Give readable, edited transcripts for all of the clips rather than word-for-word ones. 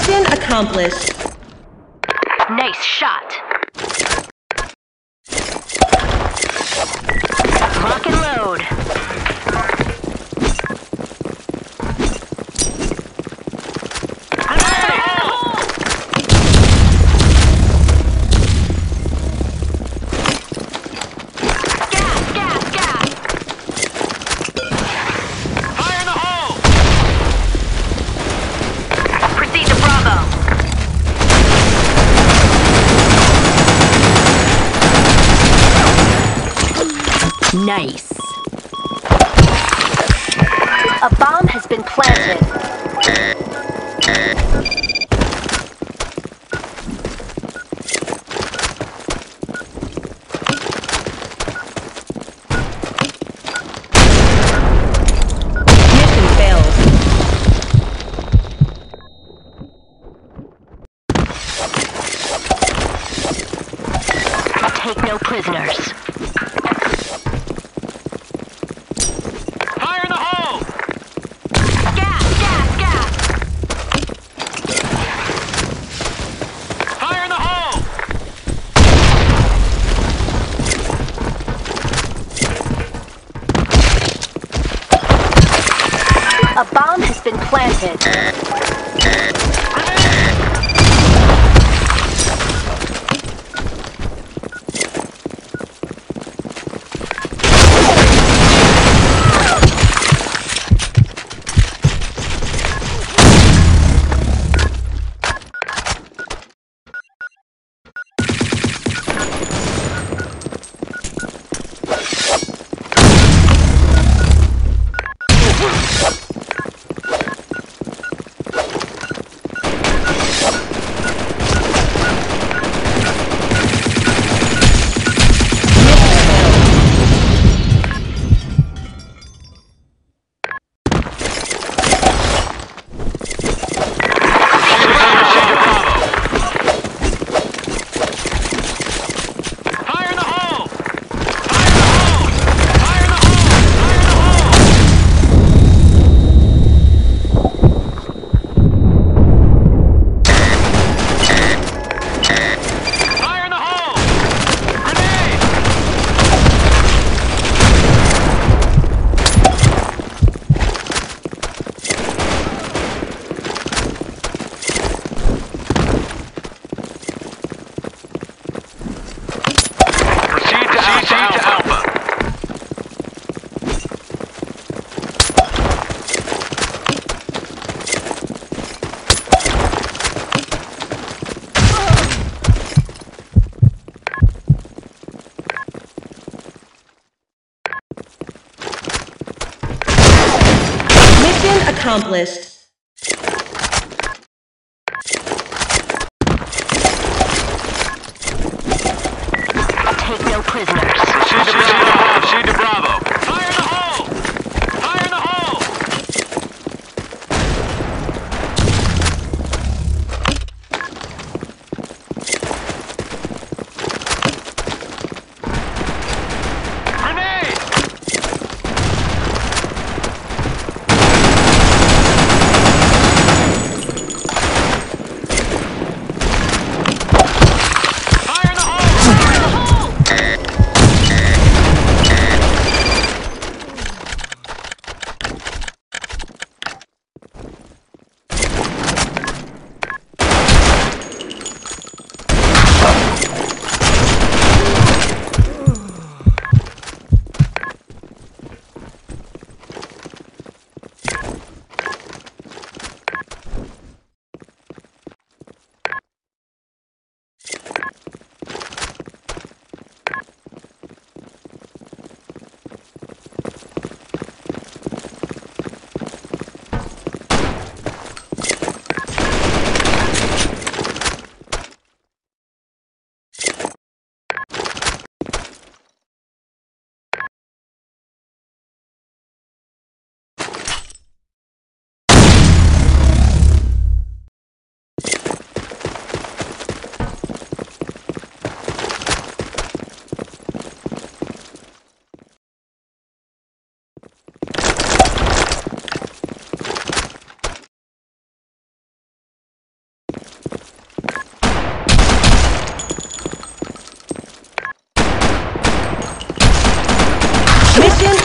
Mission accomplished. Nice shot. Lock and load. Nice. A bomb has been planted. Mission failed. Take no prisoners. A bomb has been planted. Accomplished. Take no prisoners. Proceed to Bravo. Fire in the hole! Fire in the hole! Grenade! Fire in the hole! Fire in the hole!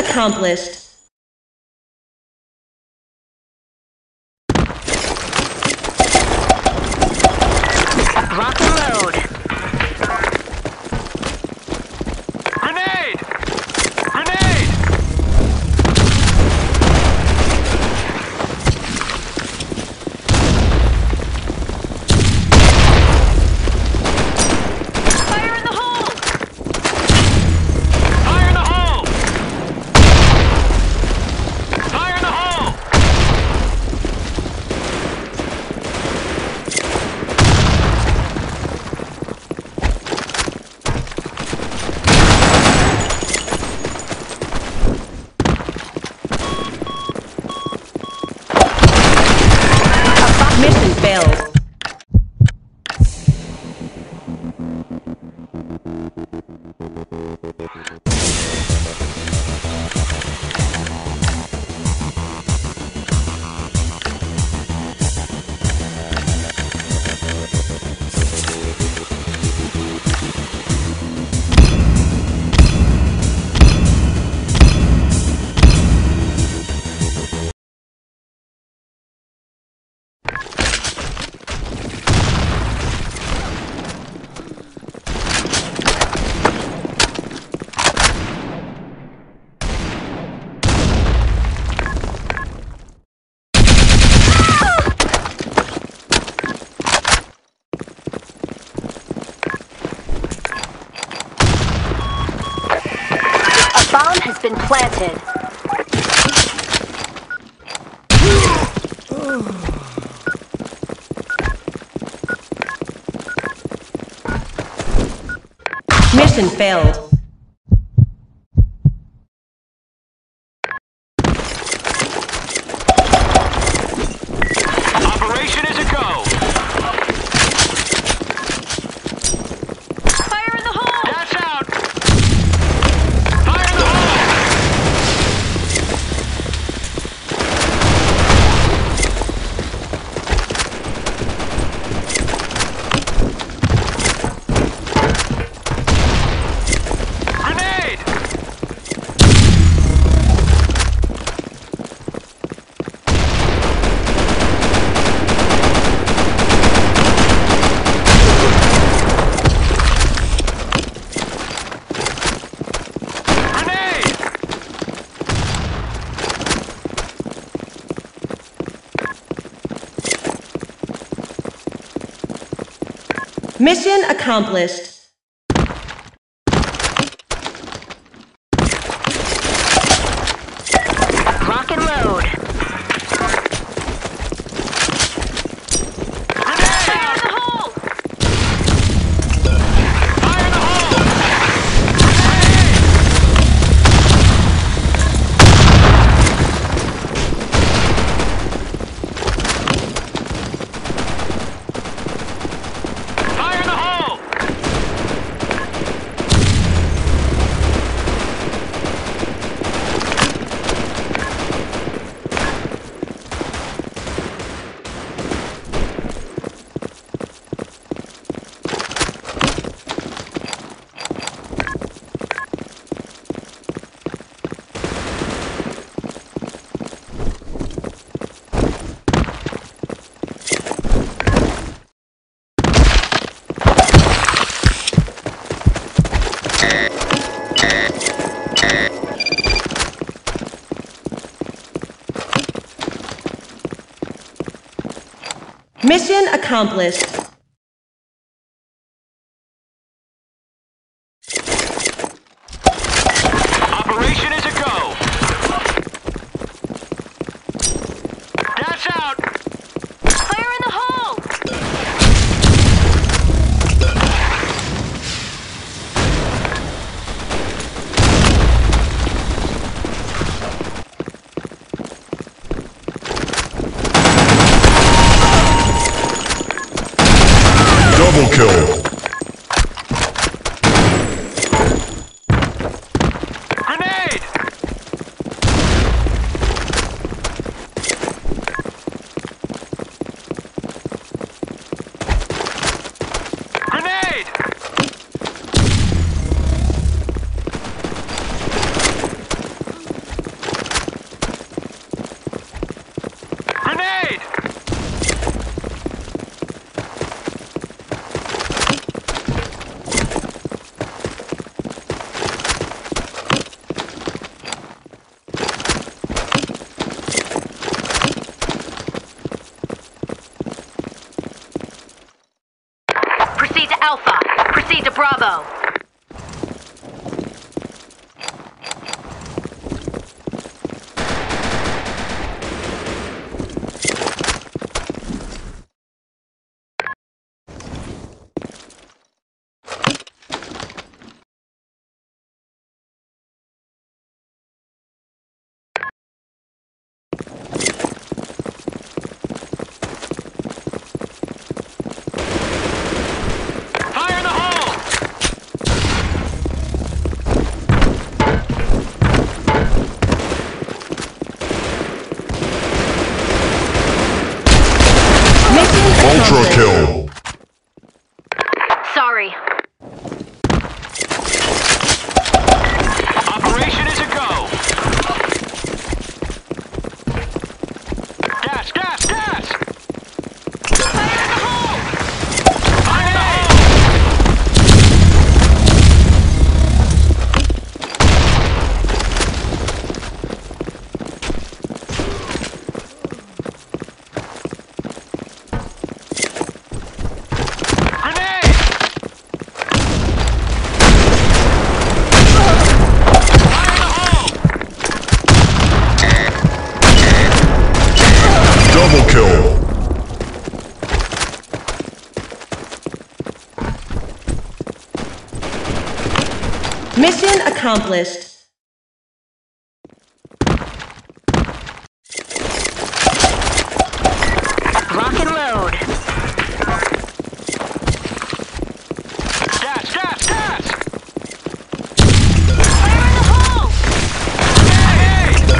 accomplished. Rock and load. Grenade! Grenade! Fire in the hole! Fire in the hole! Fire in the hole! Mission failed. A bomb has been planted. Mission failed. Operation is a go! Fire in the hole! Gas out! Fire in the hole! Grenade! Grenade! Mission accomplished. Rock and load. Fire in the hole! Fire in the hole! Fire in the hole! Mission accomplished. Operation is a go! Gas out! Fire in the hole! Double kill. Grenade! Grenade! Alpha. Proceed to Bravo. Fire in the hole! Mission Ultra accomplished. kill. Sorry. Operation is a go! Gas, gas, gas! Fire in the hole! Fire in the hole! Grenade! Fire in the hole! Double kill. Mission accomplished. Rock and load. Gas, gas, gas! Fire in the hole! Grenade!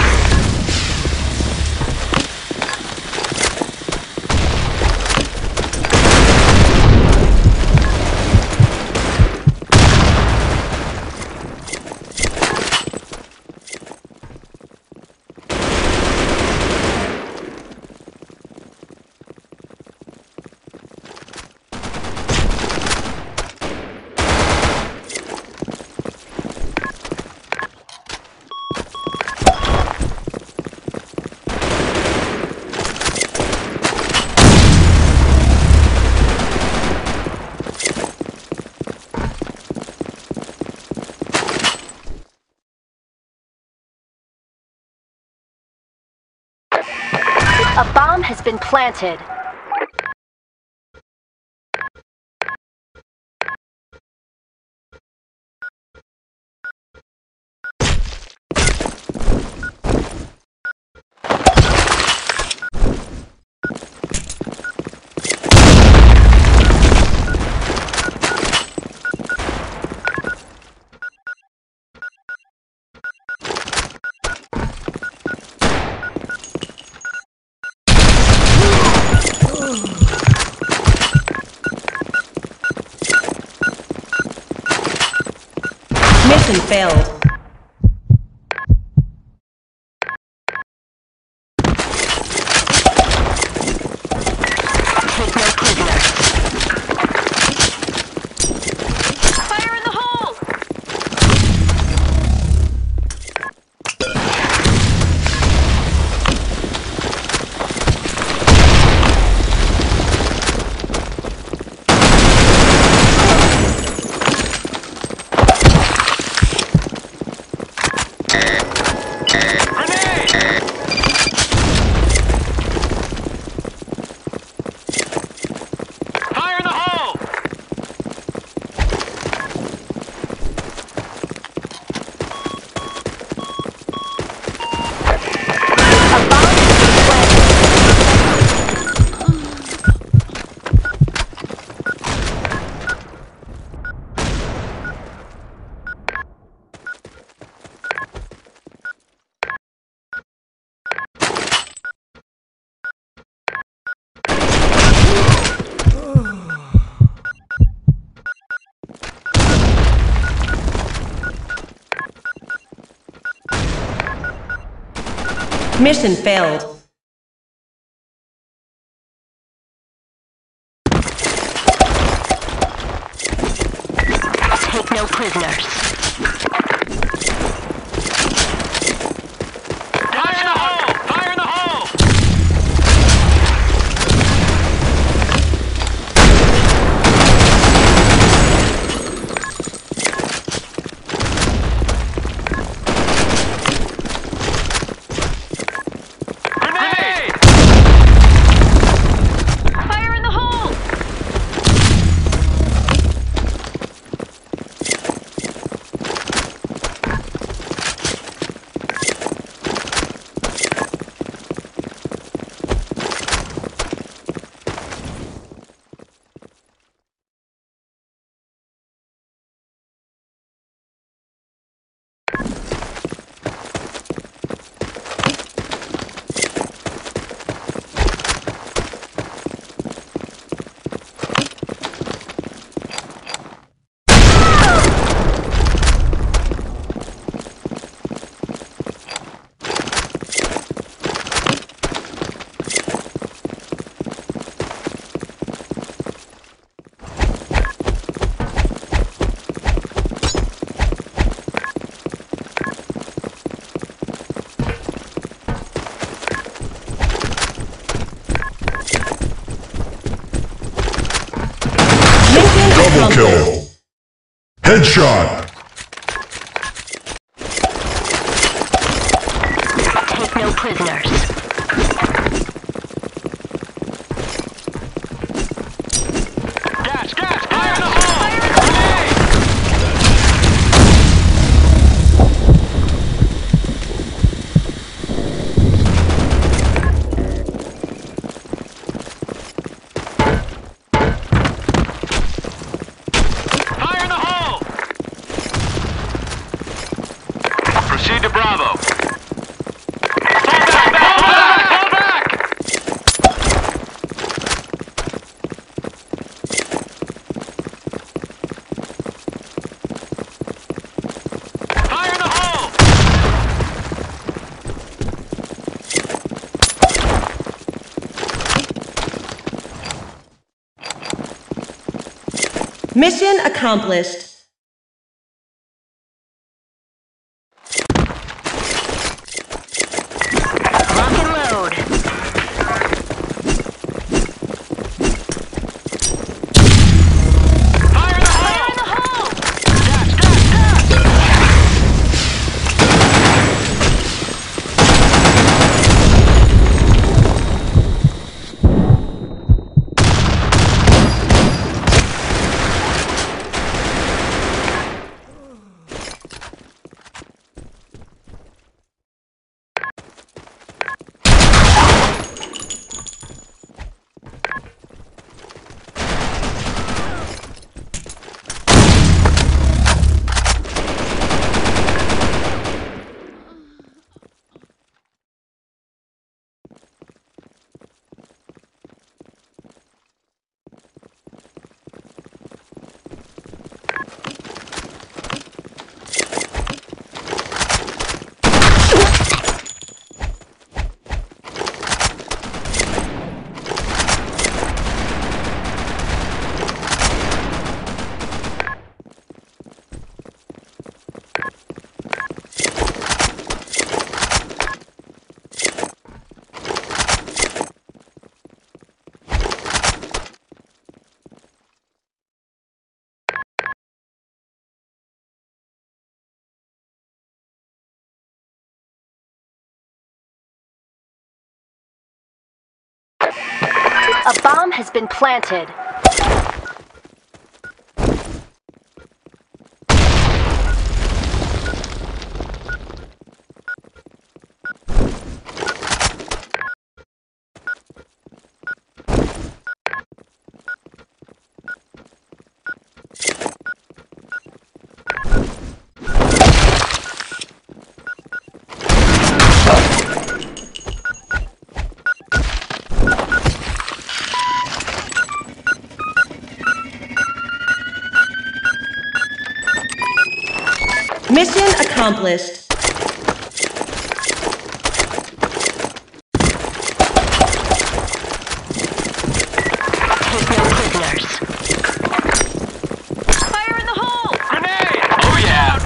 A bomb has been planted. Mission failed. Take no prisoners. Fire in the hole! Grenade! Fire in the hole! A bomb has been planted. Mission failed. Take no prisoners. Fire in the hole! Fire in the hole! Double kill. accomplished. Headshot. Take no prisoners. Gas, gas! Fire in the hole! Grenade! Fire in the hole! Proceed to Bravo. Fall back! Fall back! Fall back! Fire in the hole! Mission accomplished. Lock and load. Fire in the hole! Fire in the hole! Gas, gas, gas! A bomb has been planted. Mission accomplished. Take no prisoners. Fire in the hole! Grenade! Oh yeah!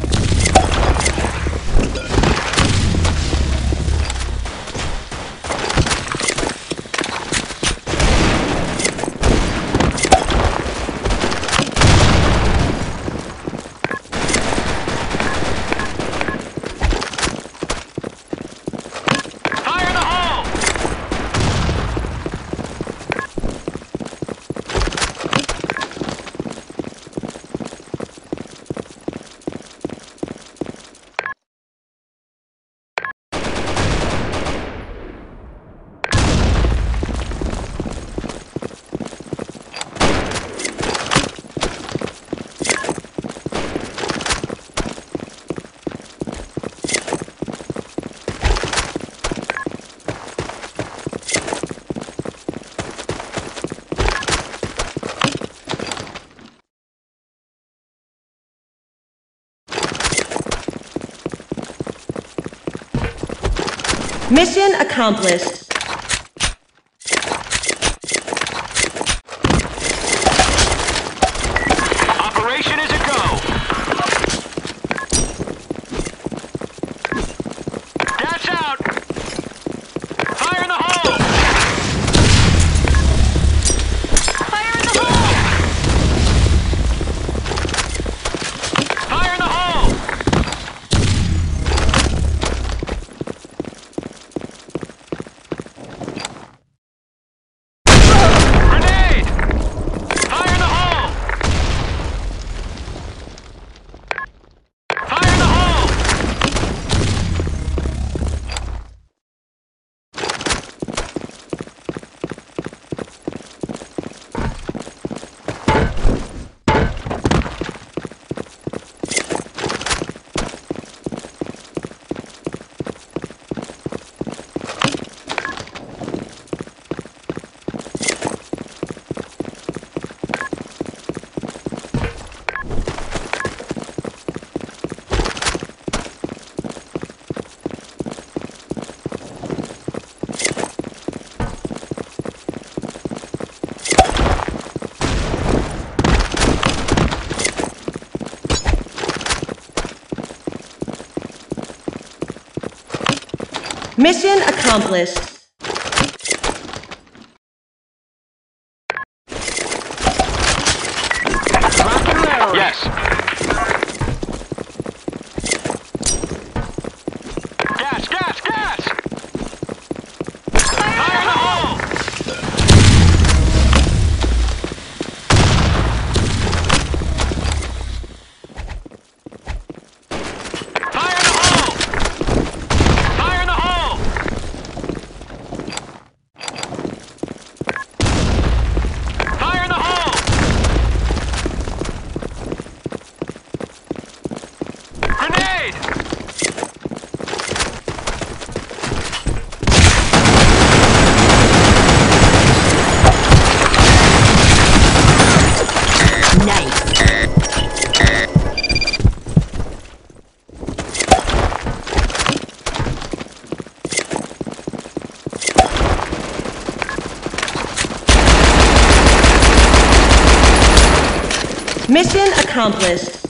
Fire in the hole! Mission accomplished. Operation is a go! Gas out! Fire in the hole! Fire in the hole! Mission accomplished. Lock and load. Yes. Gas, gas, gas! Fire in the hole! Fire in the hole! Fire in the hole! Fire in the hole! Grenade! Nice. Mission accomplished.